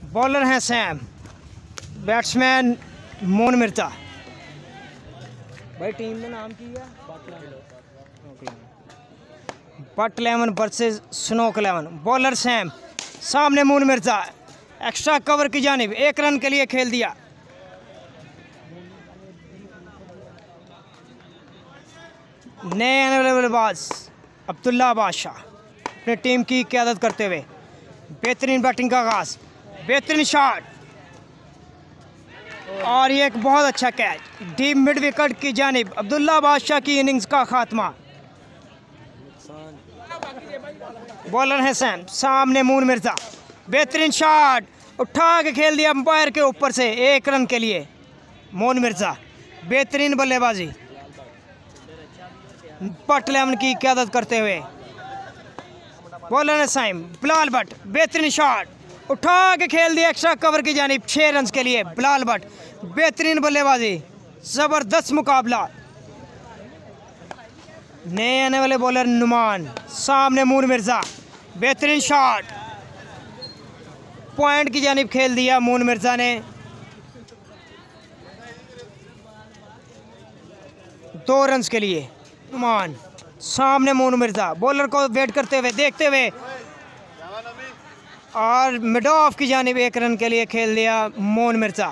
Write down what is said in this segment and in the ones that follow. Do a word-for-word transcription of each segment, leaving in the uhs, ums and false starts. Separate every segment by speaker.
Speaker 1: Bowler हैं Sam, batsman मोन मिर्जा। भाई टीम का नाम की है बट इलेवन वर्सेस स्नोक इलेवन। बॉलर सैम, सामने मून मिर्जा, एक्स्ट्रा कवर की जानिब एक रन के लिए खेल दिया। नए आने वाले बल्लेबाज अब्दुल्ला बादशाह अपनी टीम की क़यादत करते हुए बेहतरीन बैटिंग का आगाज, बेहतरीन शॉट और ये एक बहुत अच्छा कैच डीप मिड विकेट की जानिब अब्दुल्ला बादशाह की इनिंग्स का खात्मा। बॉलर है सैम, सामने मून मिर्जा, बेहतरीन शॉट उठा के खेल दिया अंपायर के ऊपर से एक रन के लिए। मून मिर्जा बेहतरीन बल्लेबाजी बट इलेवन की क़यादत करते हुए। बॉलर है सैम, बिलाल भट्ट, बेहतरीन शॉट उठा के खेल दिया एक्स्ट्रा कवर की जानिब छः रन के लिए। बिलाल भट्ट बेहतरीन बल्लेबाजी, ज़बरदस्त मुकाबला। नए आने वाले बॉलर नुमान, सामने मून मिर्जा, बेहतरीन शॉट पॉइंट की जानिब खेल दिया मून मिर्जा ने। दो रन के लिए नुमान, सामने मून मिर्जा, बॉलर को वेट करते हुए देखते हुए और मिड ऑफ की जानिब एक रन के लिए खेल दिया मून मिर्जा।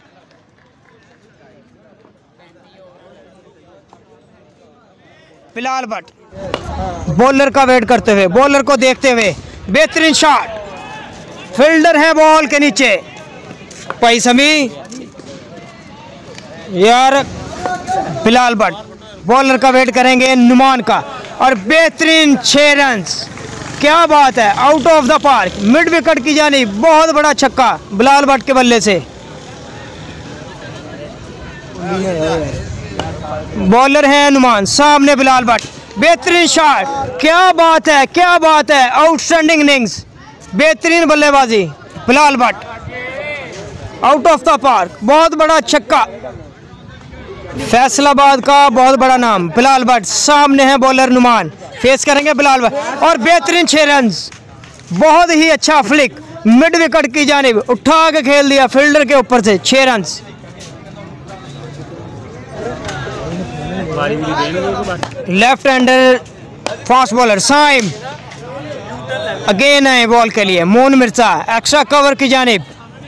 Speaker 1: बिलाल भट्ट बॉलर का वेट करते हुए, बॉलर को देखते हुए बेहतरीन शॉट, फील्डर है बॉल के नीचे। भाई समी यार, बिलाल भट्ट बॉलर का वेट करेंगे नुमान का और बेहतरीन छः रन। क्या बात है, out of the park mid wicket की जानी बहुत बड़ा छक्का बिलाल भट्ट के बल्ले से। बॉलर है नुमान, सामने बिलाल भट्ट, बेहतरीन शॉट, क्या बात है क्या बात है, आउटस्टैंडिंग इनिंग्स, बेहतरीन बल्लेबाजी Bilal Bhatt, out of the park बहुत बड़ा छक्का। फैसलाबाद का बहुत बड़ा नाम बिलाल भट्ट, सामने है बॉलर नुमान, फेस करेंगे बिलाल भट्ट और बेहतरीन छः रन, बहुत ही अच्छा फ्लिक मिड विकेट की जानिब उठा के खेल दिया फील्डर के ऊपर से छः रन। Left hander fast bowler Saim again है बॉल के लिए। मून मिर्जा एक्स्ट्रा कवर की जानिब,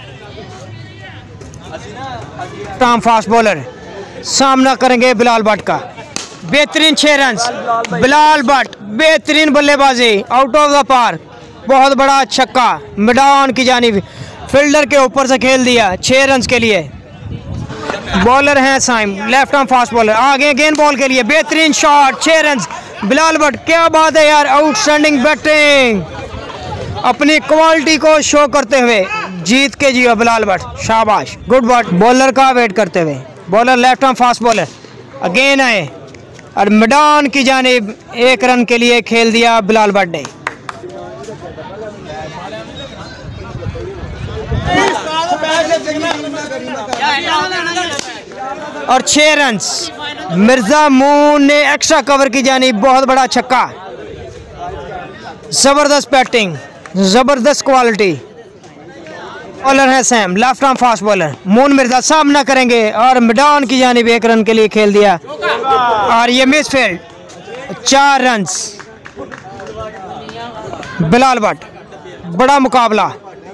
Speaker 1: टॉम फास्ट बॉलर, सामना करेंगे बिलाल भट्ट का, बेहतरीन छः रन। बिलाल भट्ट बेहतरीन बल्लेबाजी, आउट ऑफ द पार्क बहुत बड़ा छक्का मिडान की जानिब फील्डर के ऊपर से खेल दिया छः रन के लिए। बॉलर हैं Saim, left arm fast bowler, आगे गेंद बॉल के लिए बेहतरीन शॉट छः रन। बिलाल भट्ट क्या बात है यार, आउटस्टैंडिंग बैटिंग, अपनी क्वालिटी को शो करते हुए जीत के जियो बिलाल भट्ट, शाबाश गुड बॉट। बॉलर का वेट करते हुए, bowler left arm fast bowler again आए और मैदान की जानिब एक रन के लिए खेल दिया बिलाल भट्ट ने। और छह रन मिर्जा मून ने एक्स्ट्रा कवर की जानिब बहुत बड़ा छक्का, जबरदस्त बैटिंग, जबरदस्त क्वालिटी। बॉलर है Saim, left arm fast bowler, Moon Mirza सामना करेंगे और मैदान की जानिब एक रन के लिए खेल दिया और ये मिस फील्ड, चार रन। बिलाल भट्ट बड़ा मुकाबला।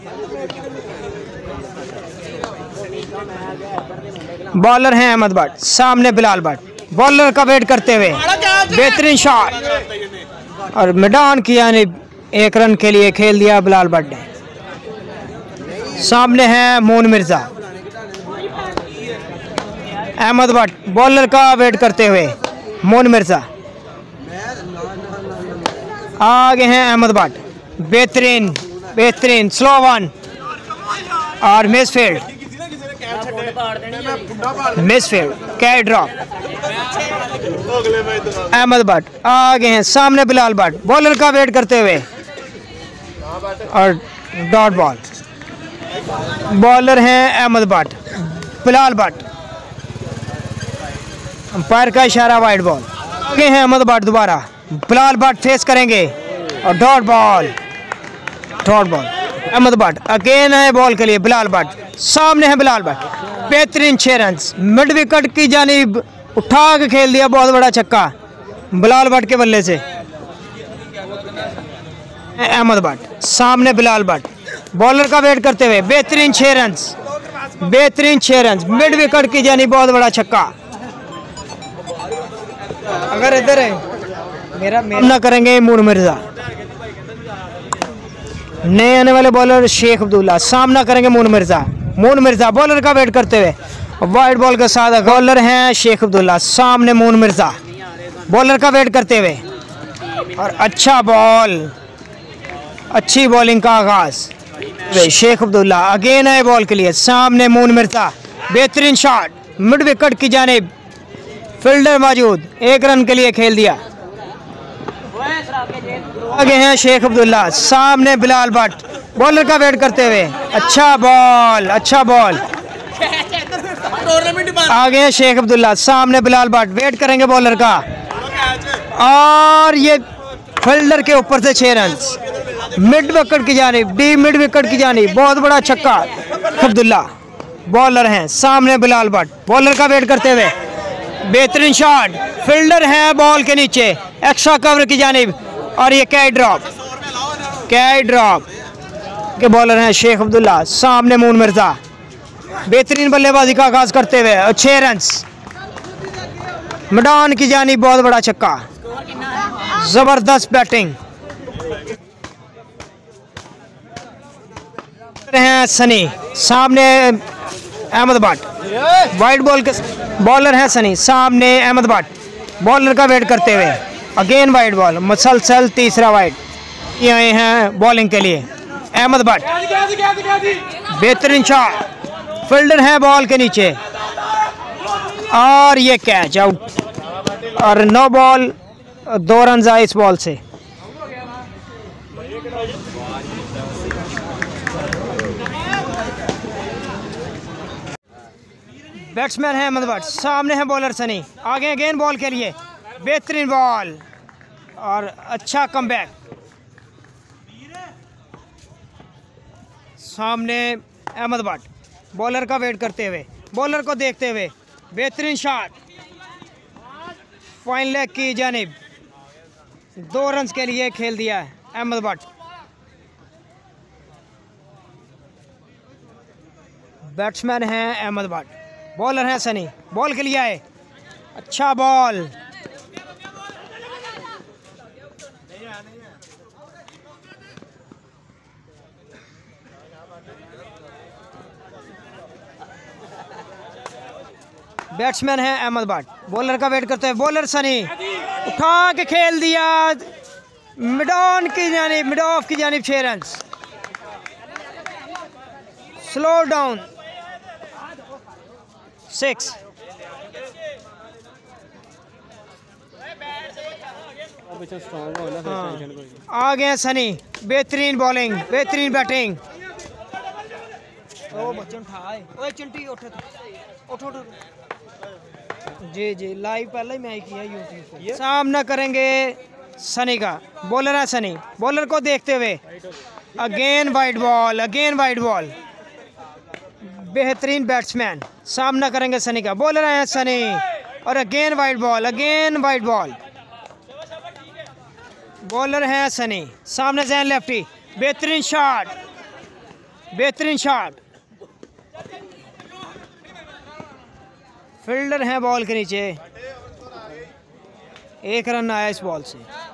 Speaker 1: बॉलर हैं अहमद भट्ट, सामने बिलाल भट्ट, बॉलर का वेट करते हुए बेहतरीन शॉट और मैदान की जानिब एक रन के लिए खेल दिया बिलाल भट्ट ने। सामने है मून मिर्जा, अहमद भट्ट बॉलर का वेट करते हुए, मून मिर्जा आगे हैं अहमद भट्ट, बेहतरीन बेहतरीन स्लो वन और misfield, misfield catch drop. Ahmed Bhatt आगे हैं, सामने बिलाल भट्ट, बॉलर का वेट करते हुए और डॉट बॉल। बॉलर हैं अहमद भट्ट, बिलाल भट्ट, अंपायर का इशारा वाइड बॉल। आगे हैं अहमद भट्ट, दोबारा बिलाल भट्ट फेस करेंगे और dot ball, dot ball Ahmed Bhatt again है बॉल के लिए बिलाल भट्ट, सामने है बिलाल भट्ट, बेहतरीन छह रन मिड विकेट की जानिब उठा के खेल दिया, बहुत बड़ा छक्का बिलाल भट्ट के बल्ले से। अहमद भट्ट सामने बिलाल भट्ट, बॉलर का वेट करते हुए बेहतरीन छह रन, बेहतरीन छह रन मिड विकेट की जानिब, बहुत बड़ा छक्का। अगर इधर है मेरा ना करेंगे मून मिर्जा, नए आने वाले बॉलर शेख अब्दुल्ला, सामना करेंगे मून मिर्जा। मून मिर्जा बॉलर का वेट करते हुए वाइड बॉल के साथ बॉलर हैं शेख अब्दुल्ला, सामने मून मिर्जा बॉलर का वेट करते हुए, और अच्छा बॉल, अच्छी बॉलिंग का आगाज शेख अब्दुल्ला। अगेन है बॉल के लिए, सामने मून मिर्जा, बेहतरीन शॉट मिड विकेट की जानिब, फील्डर मौजूद, एक रन के लिए खेल दिया। आगे हैं शेख अब्दुल्ला, सामने बिलाल भट्ट बॉलर का वेट करते हुए, अच्छा बॉल, अच्छा बॉल। आगे हैं शेख अब्दुल्ला, सामने बिलाल भट्ट, वेट करेंगे बॉलर का, और ये फील्डर के ऊपर से छह रन मिड विकेट की जानिब, डी मिड विकेट की जानिब, बहुत बड़ा छक्का अब्दुल्ला। बॉलर हैं सामने बिलाल भट्ट, बॉलर का वेट करते हुए, बेहतरीन शॉट, फील्डर है बॉल के नीचे, एक्स्ट्रा कवर की जानिब, और ये कैच ड्रॉप, कैच ड्रॉप के बॉलर हैं शेख अब्दुल्ला, सामने मून मिर्जा, बेहतरीन बल्लेबाजी का आगाज करते हुए, और छह रन मैदान की जानिब, बहुत बड़ा छक्का, जबरदस्त बैटिंग। हैं सनी, सामने अहमद भट्ट, वाइड बॉल के बॉलर है सनी, सामने अहमद भट्ट, बॉलर का वेट करते हुए, अगेन वाइड बॉल, मुसलसल तीसरा वाइड, ये आए हैं बॉलिंग के लिए अहमद भट्ट, बेहतरीन शॉट, फील्डर है बॉल के नीचे, और ये कैच आउट, और नो बॉल, दो रन आए इस बॉल से। बैट्समैन है अहमद भट्ट, सामने है बॉलर सनी, आगे अगेन बॉल के लिए, बेहतरीन बॉल, और अच्छा कमबैक, सामने अहमद भट्ट, बॉलर का वेट करते हुए, बॉलर को देखते हुए, बेहतरीन शॉट, फाइन लेग की जानिब, दो रन के लिए खेल दिया है अहमद भट्ट। बैट्समैन है अहमद भट्ट, बॉलर है सनी, बॉल के लिए आए, अच्छा बॉल, बैट्समैन है अहमद भट्ट, बॉलर का वेट करते हैं, बॉलर सनी उठा के खेल दिया, मिड ऑन की जानिब, मिड ऑफ की जानिब, छह रन, स्लो डाउन, सिक्स। आ गए सनी, बेहतरीन बॉलिंग, बेहतरीन बैटिंग, ओ बच्चन ठाए, ओए चिंटी उठ उठ उठ, जी जी लाइव पहले ही मैं किया यूट्यूब पे। सामना करेंगे सनी का, बॉलर है सनी, बॉलर को देखते हुए, again wide ball, again wide ball, बेहतरीन बैट्समैन, सामना करेंगे सनी का, बॉलर है सनी, और again wide ball, again wide ball, bowler है सनी, सामने जैन लेफ्टी, बेहतरीन शॉट, बेहतरीन शॉट, फील्डर है बॉल के नीचे, एक रन आया इस बॉल से।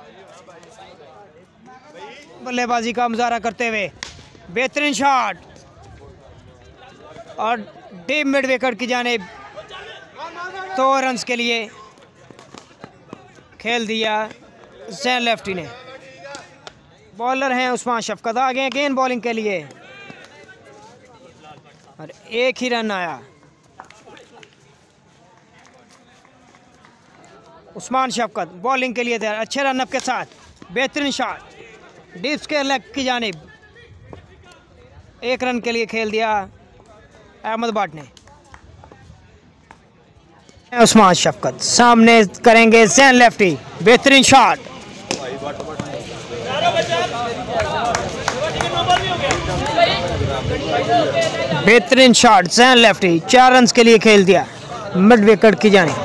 Speaker 1: बल्लेबाजी का मुजाहरा करते हुए, बेहतरीन शॉट, और डीप मिड विकेट की जानिब, दो रन के लिए खेल दिया जैन लेफ्टी ने। बॉलर हैं उस्मान शफकत, आगे अगेन बॉलिंग के लिए, और एक ही रन आया। उस्मान शफकत बॉलिंग के लिए तैयार, अच्छे रनअप के साथ, बेहतरीन शॉट, डीप स्क्वायर लेग की जानिब, एक रन के लिए खेल दिया अहमद भट्ट ने। उस्मान शफकत सामने करेंगे जैन लेफ्टी, बेहतरीन शॉट, बेहतरीन शॉट, जैन लेफ्टी, चार रन के लिए खेल दिया मिड विकेट की जाने।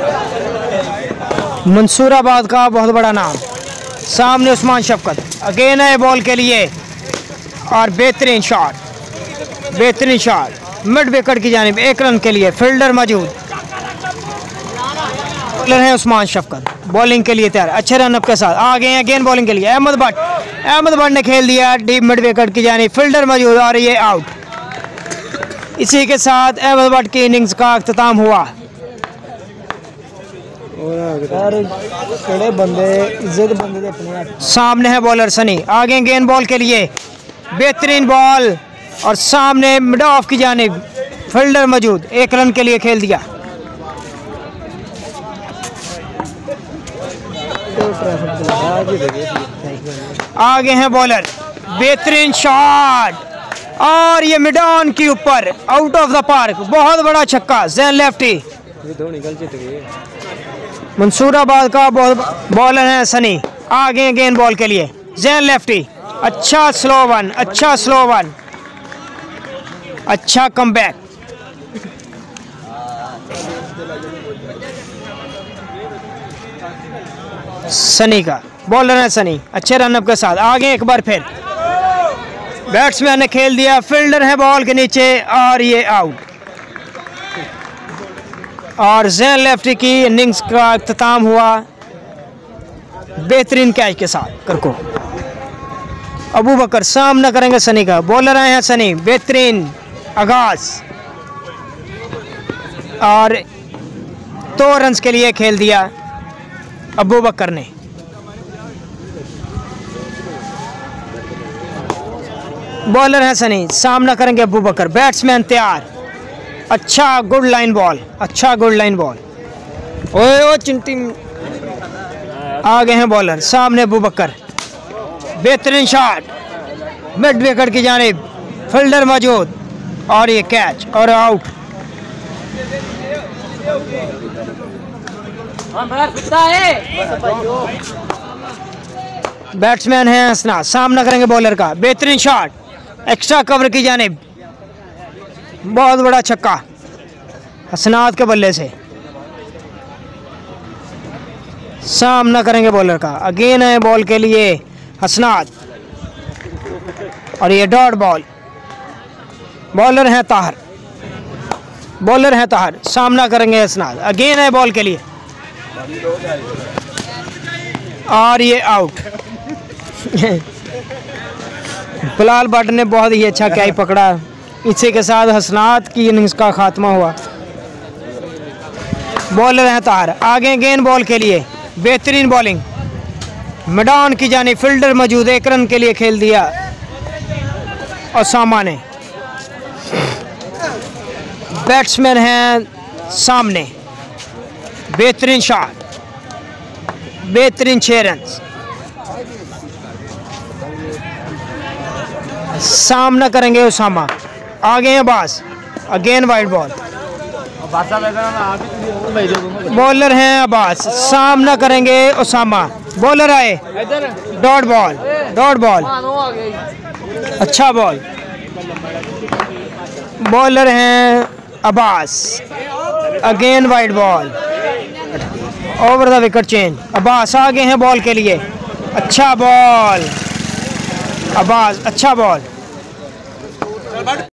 Speaker 1: मंसूराबाद का बहुत बड़ा नाम, सामने उस्मान शफकत, अगेन है बॉल के लिए और बेहतरीन शॉट, बेहतरीन शॉट मिड विकेट की जानिब, एक रन के लिए फील्डर मौजूद। बॉलर है उस्मान शफकत, बॉलिंग के लिए तैयार, अच्छे रनअप के साथ आ गए हैं। अगेन बॉलिंग के लिए अहमद भट्ट, अहमद भट्ट ने खेल दिया डीप मिड विकेट की जानिब, फील्डर मौजूद और ये आउट। इसी के साथ अहमद भट्ट की इनिंग्स का अख्ताम हुआ। सामने है बॉलर सनी, आगे गेंद बॉल के लिए, बेहतरीन बॉल और सामने मिड ऑफ की जानिब, फील्डर मौजूद, एक रन के लिए खेल दिया। आगे हैं बॉलर, बेहतरीन शॉट और ये मिड ऑन के ऊपर, आउट ऑफ द पार्क, बहुत बड़ा छक्का, जैन लेफ्टी। मंसूराबाद का बॉलर है सनी, आगे गेंद बॉल के लिए, जैन लेफ्टी, अच्छा स्लो वन, अच्छा स्लो वन, अच्छा कमबैक। सनी का बॉलर है सनी, अच्छे रनअप के साथ आगे एक बार फिर बैट्समैन ने खेल दिया, फील्डर है बॉल के नीचे और ये आउट। और जैन लेफ्टी की इनिंग्स का अख्ताम हुआ बेहतरीन कैच के साथ। करको अबू बकर सामना करेंगे सनी का, बॉलर आए हैं सनी, बेहतरीन आगाज और दो रन के लिए खेल दिया अबू बकर ने। बॉलर है सनी, सामना करेंगे अबू बकर, बैट्समैन तैयार, अच्छा गुड लाइन बॉल, अच्छा गुड लाइन बॉल, ओए ओ चिंटी। आगे हैं बॉलर, सामने अबू बकर, बेहतरीन शॉट मिड विकेट की जानिब, फील्डर मौजूद और ये कैच और आउट। बैट्समैन है हसना, सामना करेंगे बॉलर का, बेहतरीन शॉट, एक्स्ट्रा कवर की जानिब, बहुत बड़ा छक्का हसनात के बल्ले से। सामना करेंगे बॉलर का, अगेन है बॉल के लिए हसनात और ये डॉट बॉल। बॉलर है ताहर, बॉलर है ताहर, सामना करेंगे हसनात, अगेन है बॉल के लिए और ये आउट। बिलाल भट्ट ने बहुत ही अच्छा कैच पकड़ा, इसी के साथ हसनात की इनिंग्स का खात्मा हुआ। बॉलर है ताहर, आगे गेंद बॉल के लिए, बेहतरीन बॉलिंग, मैदान की जानिब, फील्डर मौजूद, एक रन के लिए खेल दिया ओसामा ने। बैट्समैन हैं सामने, बेहतरीन शॉट, बेहतरीन छह रन। सामना करेंगे ओसामा, आगे हैं बास, अगेन वाइड बॉल। बॉलर हैं अब्बास, सामना करेंगे ओसामा, बॉलर आए, डॉट बॉल, डॉट बॉल, अच्छा बॉल। बॉलर हैं Abbas, again wide ball, over the wicket change. Abbas आगे हैं बॉल के लिए, अच्छा बॉल, अब्बास अच्छा बॉल।